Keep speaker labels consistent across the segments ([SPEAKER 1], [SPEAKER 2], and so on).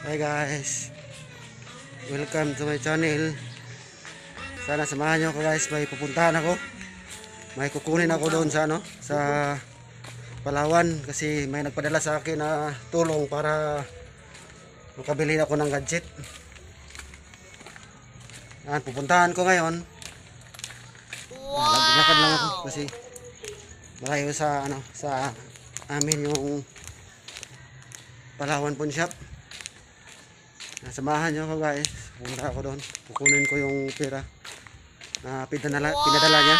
[SPEAKER 1] Hi guys, welcome to my channel. Sana samahan nyo ako guys, may pupuntahan ako. May kukunin ako doon sa sa Palawan kasi may nagpadala sa akin na tulong para makabili ako ng gadget. Yan, pupuntahan ko ngayon. Lakad lang ako kasi malayo sa sa amin yung Palawan Pawn Shop. Samahan nyo ako guys, punta ako doon, kukunin ko yung pera na pinadala niya.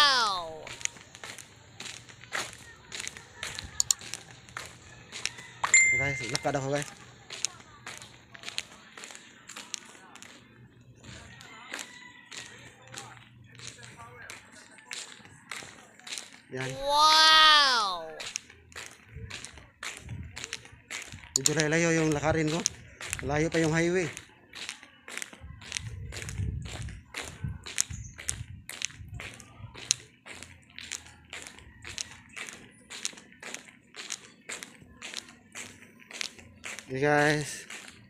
[SPEAKER 1] Guys, lakad ako guys. Yan.
[SPEAKER 2] Wow!
[SPEAKER 1] Medyo layo yung lakarin ko. Layo pa yung highway. Okay guys.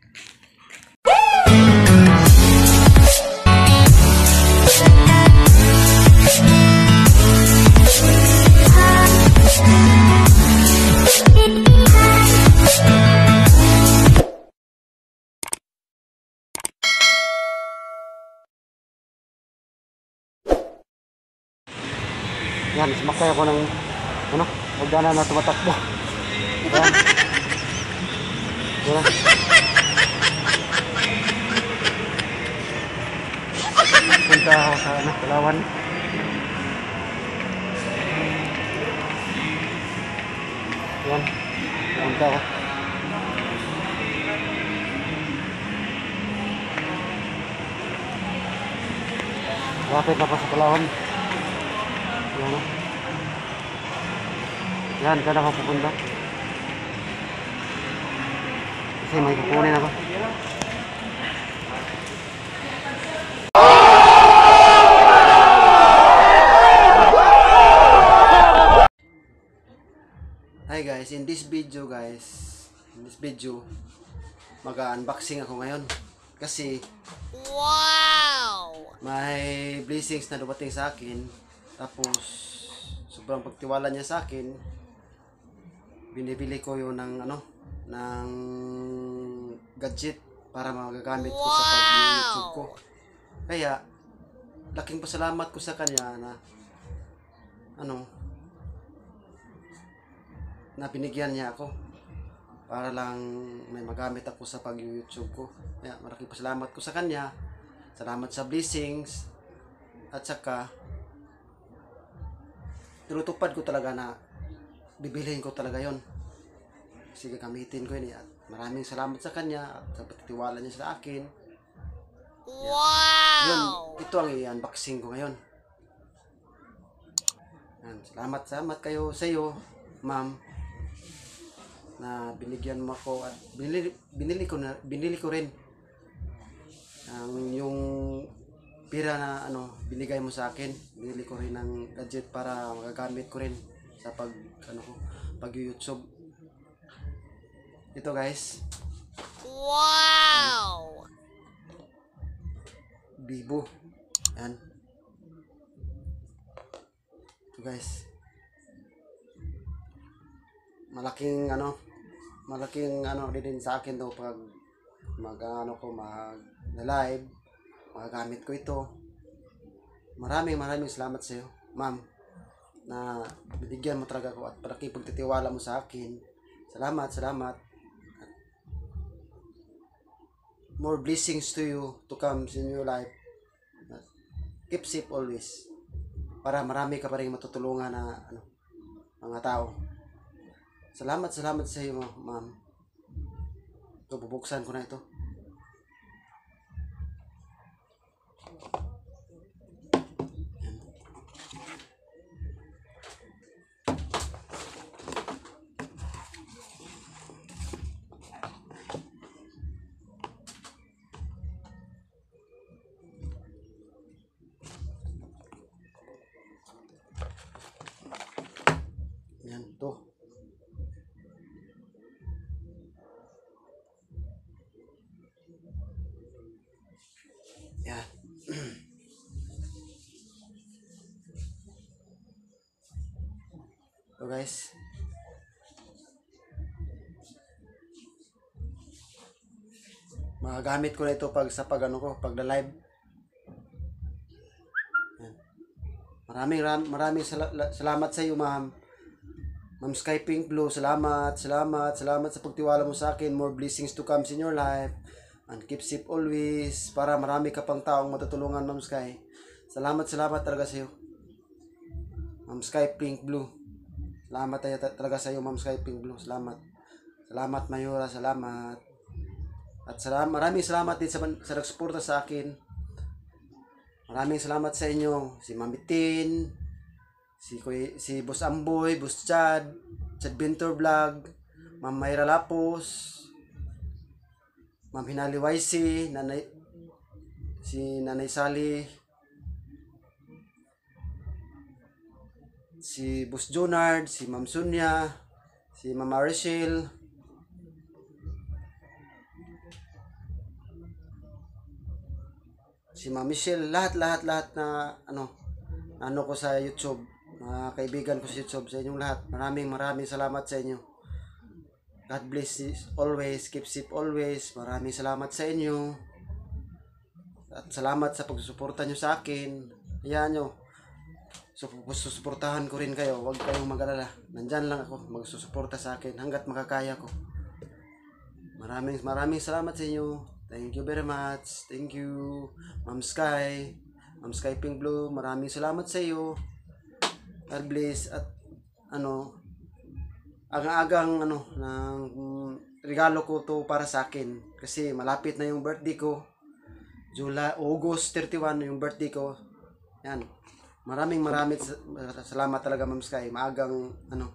[SPEAKER 1] Yan, sumakay ako ng hagdanan na tumatakbo. Yan. Yan. Punta ako sa Palawan. Yan. Punta ako. Lapit na pa sa Palawan. Yan. Yan, dyan ako pupunta. Kasi may kukunin ako. Hi guys, in this video mag-unboxing ako ngayon. Kasi
[SPEAKER 2] Wow!
[SPEAKER 1] may blessings na dumating sa akin. Tapos sobrang pagtiwala niya sa akin, binibili ko yun ng ng gadget para magagamit ko sa pag-YouTube ko. Kaya laking pasalamat ko sa kanya na na binigyan niya ako para lang may magamit ako sa pag-YouTube ko. Kaya malaking pasalamat ko sa kanya. Salamat sa blessings at saka tinutupad ko talaga na bibilihin ko talaga yon. Sige, gamitin ko yun. At maraming salamat sa kanya at sa pagtitiwala niya sa akin.
[SPEAKER 2] Wow!
[SPEAKER 1] Yun, ito ang i-unboxing ko ngayon. Yan, salamat kayo sa iyo, ma'am, na binigyan mo ako at binili ko rin ang yung pira na binigay mo sa akin. Binili ko rin ng gadget para magagamit ko rin sa pag-YouTube. Ito guys.
[SPEAKER 2] Wow!
[SPEAKER 1] Vivo. Yan. Ito guys. Malaking din sa akin to pag mag-live, magagamit ko ito. Maraming salamat sa iyo, ma'am, na binigyan mo talaga ako at palaki pagtitiwala mo sa akin. Salamat. More blessings to you to come in your life. Keep safe always. Para marami ka pa rin matutulungan na mga tao. Salamat sa iyo, ma'am. Ito, bubuksan ko na ito. Yan, to. Yan. So guys, magagamit ko na ito pag sa pagda-live. Yan. Maraming salamat sa iyo, Ma'am Sky Pink Blue. Salamat sa pagtiwala mo sa akin. More blessings to come in your life. And keep safe always. Para marami ka pang taong matutulungan, Ma'am Sky. Salamat talaga sa iyo, Ma'am Sky Pink Blue. Salamat talaga sa iyo, Ma'am Sky Pink Blue. Salamat Mayura. Salamat. At maraming salamat din sa nagsuporta sa akin. Maraming salamat sa inyo. Si Mami Tin, si Boss Amboy, Boss Chad Bintor Vlog, Ma'am Mayra Lapos, Ma'am Hinali YC, Nanay Sally, si Boss Jonard, si Ma'am Sunya, si Ma'am Arishil, si Ma'am Michelle, lahat na ano ko sa YouTube, mga kaibigan ko sa YouTube, sa inyong lahat. Maraming salamat sa inyo. God bless you always, keep safe always. Maraming salamat sa inyo. At salamat sa pagsusuporta nyo sa akin. Ayan nyo. Susuportahan ko rin kayo. Huwag kayong mag-alala. Nandyan lang ako. Magsusuporta sa akin hanggat makakaya ko. Maraming salamat sa inyo. Thank you very much. Thank you, Ma'am Sky Pink Blue. Maraming salamat sa iyo. God bless. At agang ng regalo ko to para sa akin kasi malapit na yung birthday ko. August 31 yung birthday ko. Yan. Maraming salamat talaga, Ma'am Sky. Maagang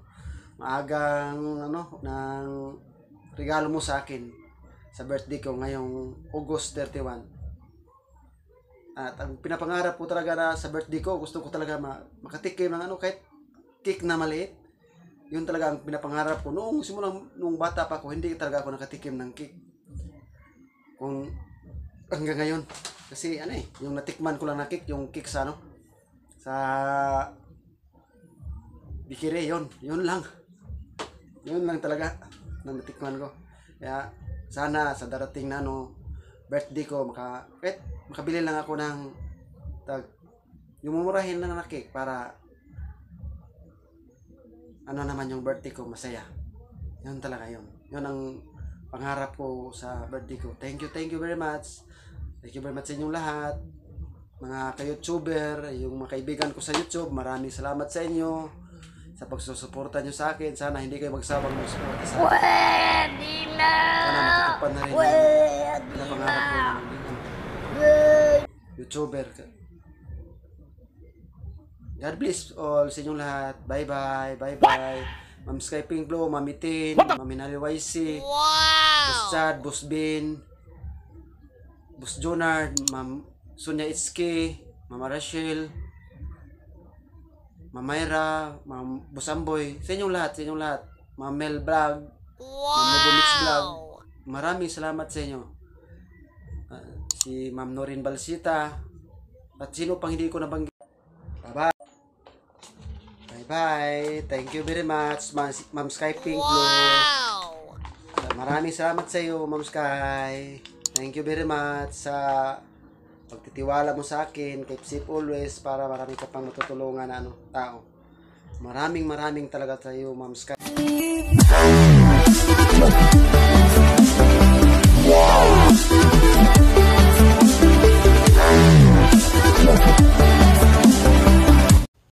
[SPEAKER 1] ng regalo mo sa akin sa birthday ko ngayong August 31. At ang pinapangarap ko talaga na sa birthday ko, gusto ko talaga makatikim ng kahit cake na maliit. Yun talaga ang pinapangarap ko. Nung bata pa ako, hindi talaga ako nakatikim ng cake. Kung hanggang ngayon. Kasi yung natikman ko lang na cake, yung cake sa Bikire, yun lang. Yun lang talaga na natikman ko. Kaya sana sa darating na birthday ko, makabili lang ako ng yung mumurahin lang na cake para naman yung birthday ko masaya. Yun talaga yun. Yun ang pangarap ko sa birthday ko. Thank you very much. Thank you very much sa inyong lahat. Mga ka-YouTuber, yung mga kaibigan ko sa YouTube, maraming salamat sa inyo sa pagsusuporta nyo sa akin. Sana hindi kayo magsawang magsuporta sa akin.
[SPEAKER 2] Pwede na!
[SPEAKER 1] Sana matupad na rin yung pangarap ko na YouTuber. God bless all sa inyong lahat. Bye-bye. Ma'am Sky Pink Blue, Mami Tin, Mami Hinali YC, Boss Chad, Boss Bin, Boss Jonard, Ma'am Sunya Itsuki, Mama Rachel, Ma'am Mayra, Ma'am Boss Amboy, sa inyong lahat. Ma'am Mel Vlog, Ma'am Nobo Mix Vlog. Maraming salamat sa inyo. Si Ma'am Norin Balsita, at sino pang hindi ko nabanggit. Bye-bye. Thank you very much, Ma'am Sky Pink Blue. Maraming salamat sa iyo, Ma'am Sky. Thank you very much sa pagtitiwala mo sa akin. Keep safe always para marami ka pang matutulungan na tao. Maraming talaga sa iyo, Ma'am Sky. Wow.